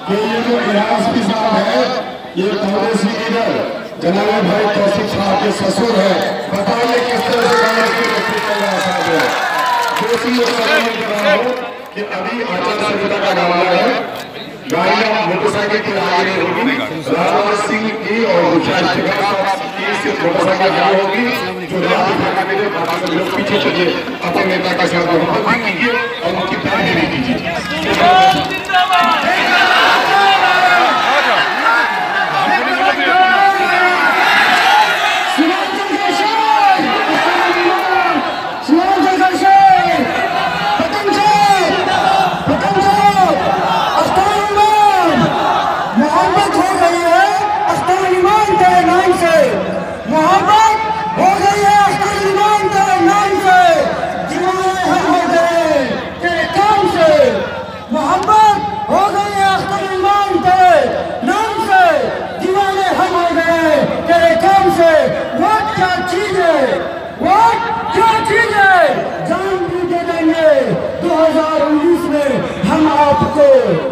कि ये जो एसपी साहब है ये कांग्रेसी लीडर जनाब भाई तौसीफ साहब के ससुर है। बताइए किस तरह से कांग्रेस की रखी चल रहा है। दूसरी कर रहा हूँ कि अभी आचार संहिता का मामला है, गाड़ियां मोटरसाइकिल की आगे होगी, राजनाथ सिंह की और मोटरसाइकिल आगे होगी, जो बाकी लोग पीछे चलिए, अपने नेता का साथ कीजिए और उनकी पैरवी कीजिए। जान भी दे देंगे 2019 में हम आपको।